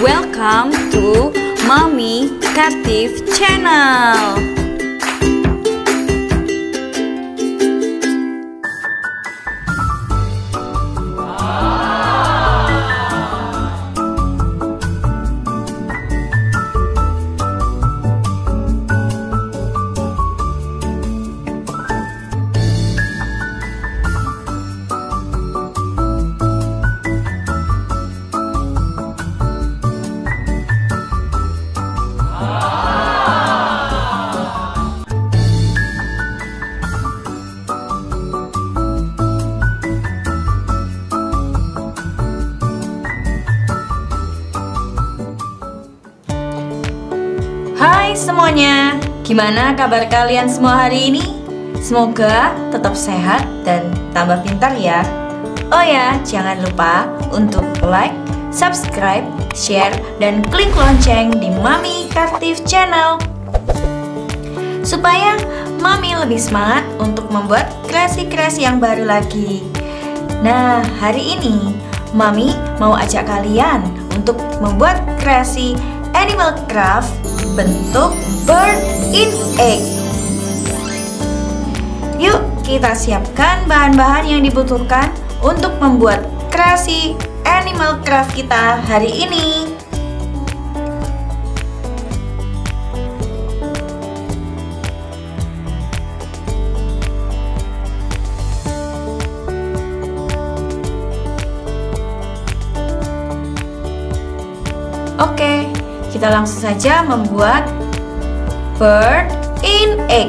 Welcome to Mommy Kreatif Channel. Hai semuanya, gimana kabar kalian semua hari ini? Semoga tetap sehat dan tambah pintar ya. Oh ya, jangan lupa untuk like, subscribe, share, dan klik lonceng di Mommy Kreatif Channel supaya Mami lebih semangat untuk membuat kreasi-kreasi yang baru lagi. Nah, hari ini Mami mau ajak kalian untuk membuat kreasi animal craft bentuk bird in egg. Yuk kita siapkan bahan-bahan yang dibutuhkan untuk membuat kreasi animal craft kita hari ini. Oke, kita langsung saja membuat bird in egg.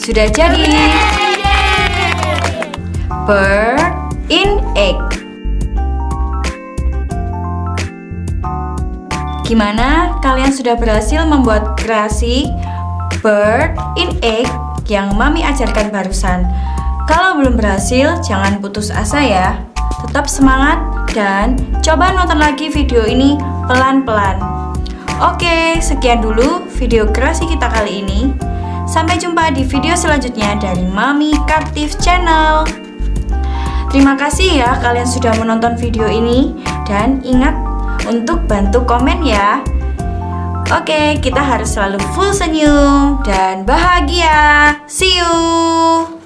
sudah jadi. Bird in egg. Gimana? Kalian sudah berhasil membuat kreasi bird in egg yang Mami ajarkan barusan? Kalau belum berhasil, jangan putus asa ya. Tetap semangat dan coba nonton lagi video ini pelan-pelan. Oke, sekian dulu video kreasi kita kali ini. Sampai jumpa di video selanjutnya dari Mami Kartif Channel. Terima kasih ya kalian sudah menonton video ini. Dan ingat untuk bantu komen ya. Oke, kita harus selalu full senyum dan bahagia. See you.